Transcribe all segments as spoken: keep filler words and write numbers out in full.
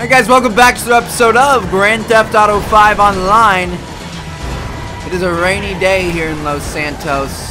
Hey guys, welcome back to the episode of Grand Theft Auto five Online. It is a rainy day here in Los Santos.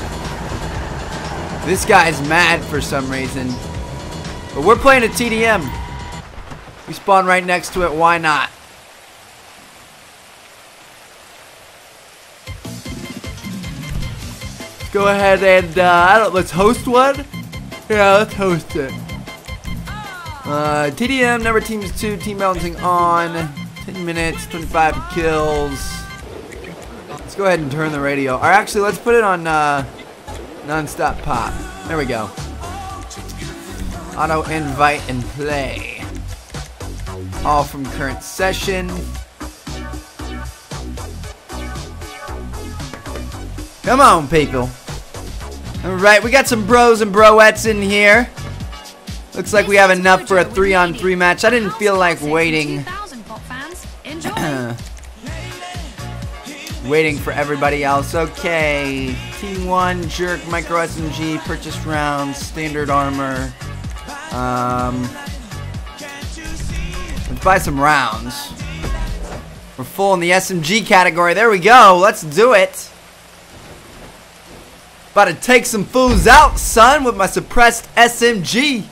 This guy's mad for some reason. But we're playing a T D M. We spawn right next to it, why not? Let's go ahead and, uh, I don't, let's host one? Yeah, let's host it. Uh, T D M, number teams two, team balancing on, ten minutes, twenty-five kills. Let's go ahead and turn the radio. Or actually, let's put it on uh, non-stop pop. There we go. Auto invite and play. All from current session. Come on, people. Alright, we got some bros and broettes in here. Looks like we have enough for a three on three match. I didn't feel like waiting. Waiting for everybody else. Okay. Team one, Jerk, Micro S M G, purchased rounds, standard armor. Um, let's buy some rounds. We're full in the S M G category. There we go. Let's do it. About to take some fools out, son, with my suppressed S M G.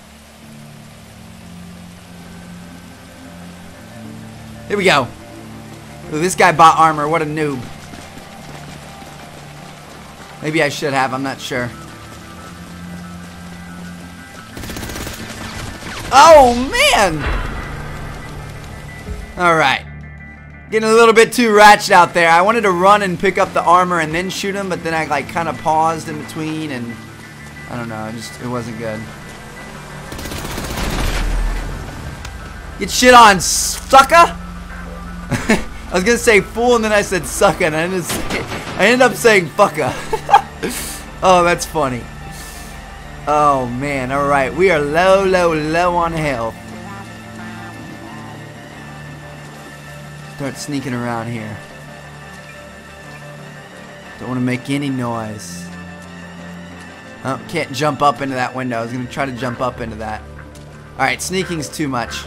Here we go. Ooh, this guy bought armor. What a noob. Maybe I should have. I'm not sure. Oh, man. Alright. Getting a little bit too ratchet out there. I wanted to run and pick up the armor and then shoot him, but then I like kind of paused in between and I don't know. It just, it wasn't good. Get shit on, sucker. I was gonna say fool and then I said sucker and I ended, say, I ended up saying fucker. Oh, that's funny. Oh man, alright. We are low, low, low on health. Start sneaking around here. Don't want to make any noise. Oh, can't jump up into that window. I was gonna try to jump up into that. Alright, sneaking's too much.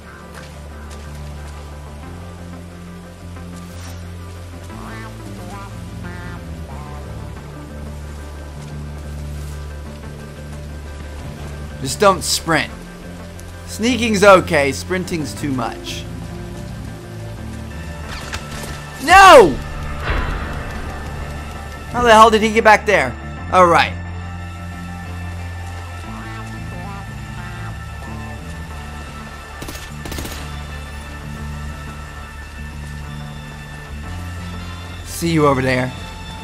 Just don't sprint. Sneaking's okay, sprinting's too much. No! How the hell did he get back there? Alright. See you over there.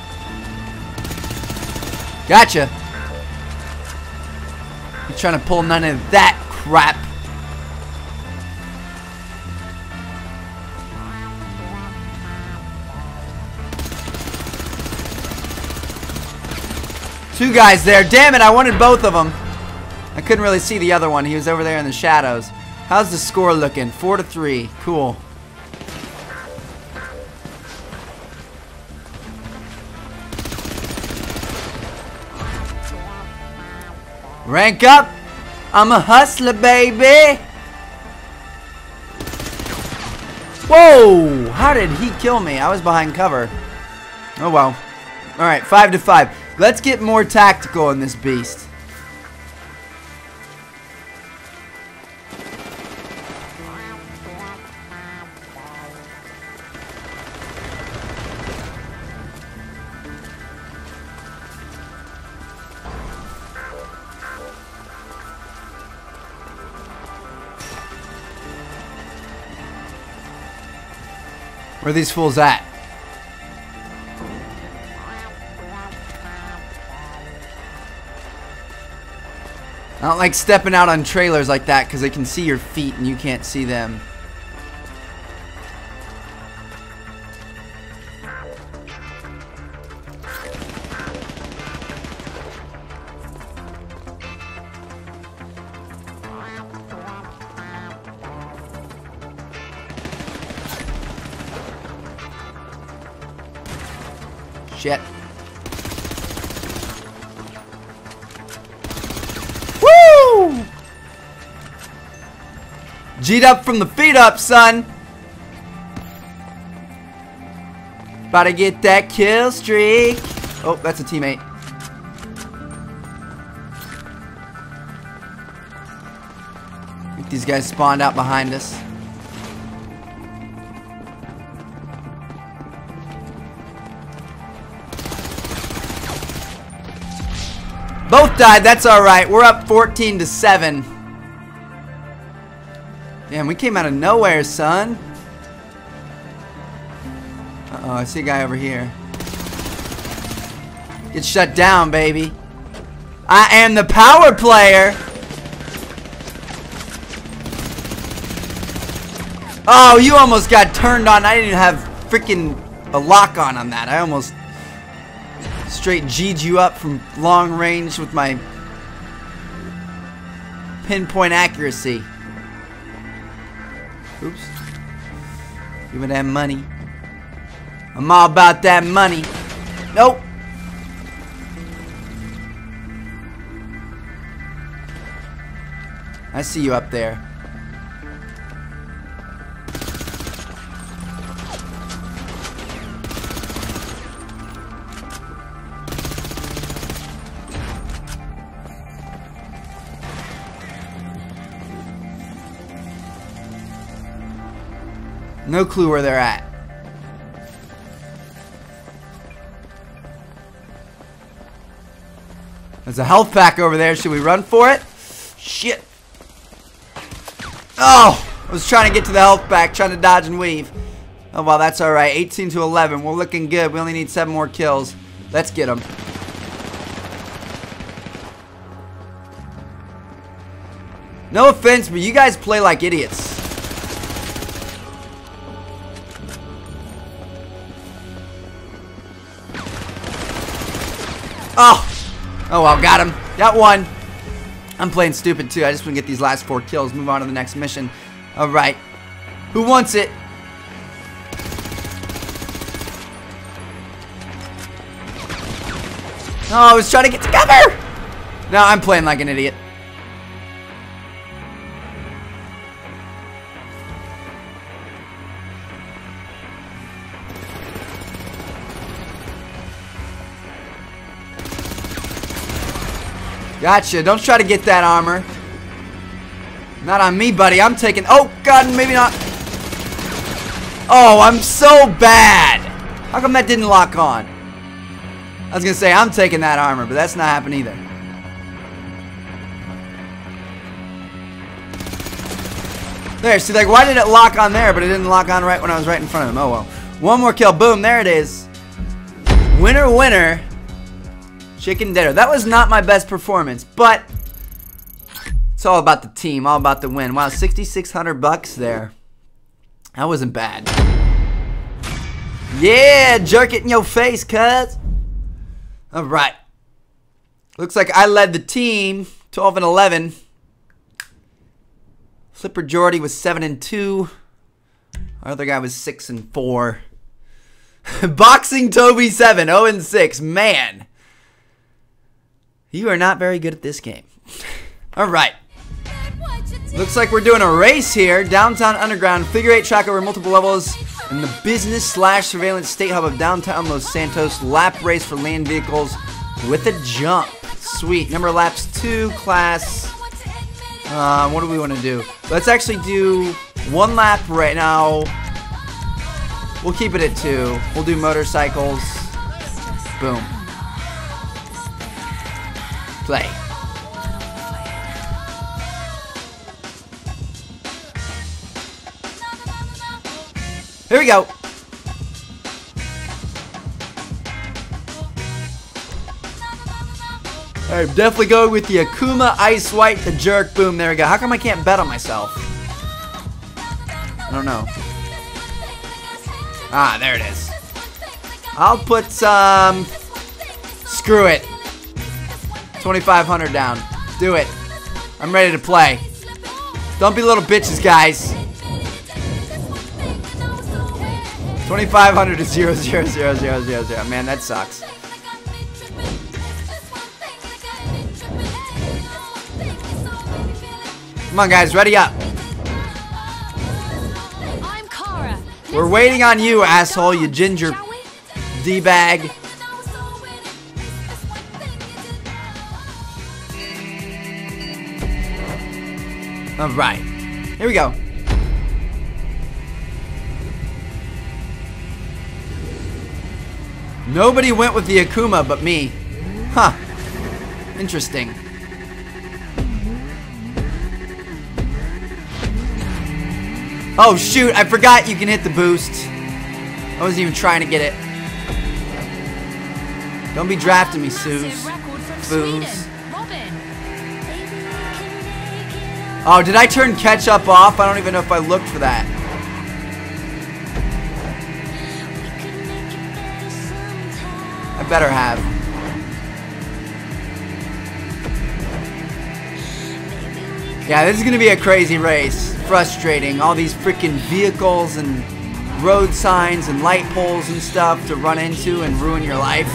Gotcha. Trying to pull none of that crap. Two guys there. Damn it, I wanted both of them. I couldn't really see the other one. He was over there in the shadows. How's the score looking? Four to three. Cool. Rank up! I'm a hustler, baby! Whoa! How did he kill me? I was behind cover. Oh well. Alright, five to five. Let's get more tactical in this beast. Where are these fools at? I don't like stepping out on trailers like that because they can see your feet and you can't see them. Shit. Woo! G'd up from the feet up, son. About to get that kill streak. Oh, that's a teammate. Get these guys spawned out behind us. Both died, that's alright. We're up fourteen to seven. Damn, we came out of nowhere, son. Uh-oh, I see a guy over here. Get shut down, baby. I am the power player. Oh, you almost got turned on. I didn't even have freaking a lock on on that. I almost straight G'd you up from long range with my pinpoint accuracy. Oops. Give me that money. I'm all about that money. Nope. I see you up there. No clue where they're at. There's a health pack over there. Should we run for it? Shit. Oh! I was trying to get to the health pack, trying to dodge and weave. Oh, well, that's alright. eighteen to eleven. We're looking good. We only need seven more kills. Let's get them. No offense, but you guys play like idiots. Oh! Oh well, got him. Got one. I'm playing stupid too. I just want to get these last four kills. Move on to the next mission. Alright. Who wants it? Oh, I was trying to get to cover! No, I'm playing like an idiot. Gotcha. Don't try to get that armor. Not on me, buddy. I'm taking... Oh, God, maybe not. Oh, I'm so bad. How come that didn't lock on? I was going to say, I'm taking that armor, but that's not happening either. There, see, like, why did it lock on there, but it didn't lock on right when I was right in front of him? Oh, well. One more kill. Boom, there it is. Winner, winner. Chicken dinner. That was not my best performance, but it's all about the team, all about the win. Wow, sixty-six hundred bucks there. That wasn't bad. Yeah, jerk it in your face, cuz. All right. Looks like I led the team, twelve and eleven. Flipper Jordy was seven and two. Our other guy was six and four. Boxing Toby seven, oh and six. Man. You are not very good at this game. Alright. Looks like we're doing a race here. Downtown Underground, figure eight track over multiple levels in the business slash surveillance state hub of downtown Los Santos. Lap race for land vehicles with a jump. Sweet. Number of laps two, class. Uh, what do we want to do? Let's actually do one lap right now. We'll keep it at two. We'll do motorcycles. Boom. Play. Here we go. Alright, definitely go with the Akuma Ice White, the jerk. Boom, there we go. How come I can't bet on myself? I don't know. Ah, there it is. I'll put some... Screw it. twenty-five hundred down. Do it. I'm ready to play. Don't be little bitches, guys. twenty-five hundred to zero, zero, zero, zero, zero, zero. Man, that sucks. Come on, guys. Ready up. We're waiting on you, asshole, you ginger D-bag. Alright. Here we go. Nobody went with the Akuma but me. Huh. Interesting. Oh shoot, I forgot you can hit the boost. I wasn't even trying to get it. Don't be drafting me, Suze. Booze. Oh, did I turn catch up off? I don't even know if I looked for that. I better have. Yeah, this is gonna be a crazy race. Frustrating. All these freaking vehicles and road signs and light poles and stuff to run into and ruin your life.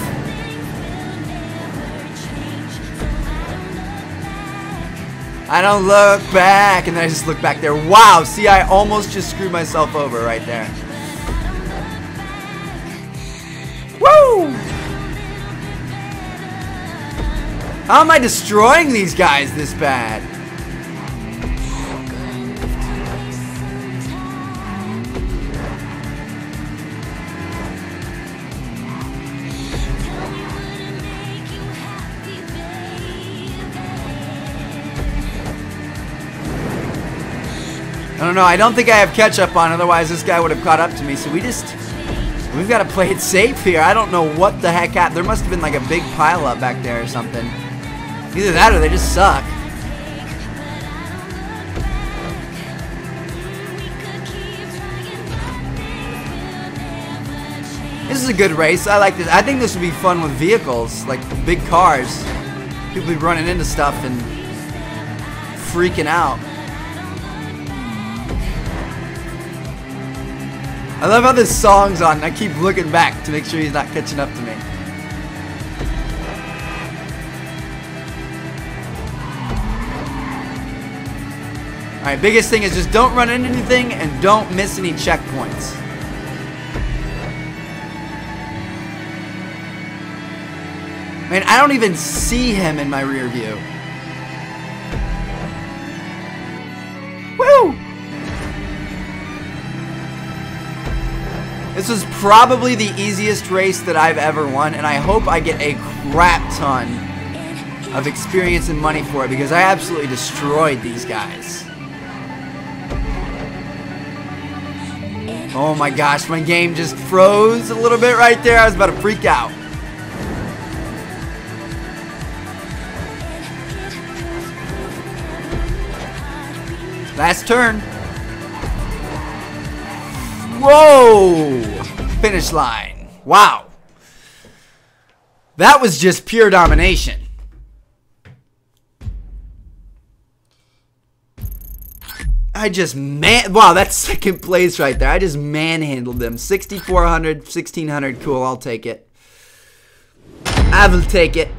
I don't look back, and then I just look back there. Wow, see, I almost just screwed myself over right there. Woo! How am I destroying these guys this bad? I don't know, I don't think I have catch-up on, otherwise this guy would have caught up to me, so we just... We've got to play it safe here. I don't know what the heck happened. There must have been like a big pile-up back there or something. Either that or they just suck. This is a good race. I like this. I think this would be fun with vehicles, like big cars. People be running into stuff and freaking out. I love how this song's on and I keep looking back to make sure he's not catching up to me. Alright, biggest thing is just don't run into anything and don't miss any checkpoints. Man, I don't even see him in my rear view. Woo! This was probably the easiest race that I've ever won, and I hope I get a crap ton of experience and money for it because I absolutely destroyed these guys. Oh my gosh, my game just froze a little bit right there. I was about to freak out. Last turn. Whoa! Finish line. Wow. That was just pure domination. I just man... Wow, that's second place right there. I just manhandled them. sixty-four hundred, sixteen hundred. Cool, I'll take it. I will take it.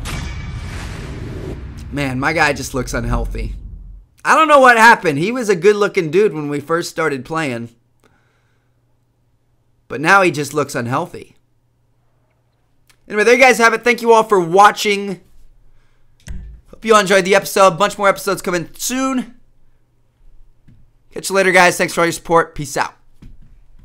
Man, my guy just looks unhealthy. I don't know what happened. He was a good-looking dude when we first started playing. But now he just looks unhealthy. Anyway, there you guys have it. Thank you all for watching. Hope you all enjoyed the episode. A bunch more episodes coming soon. Catch you later, guys. Thanks for all your support. Peace out.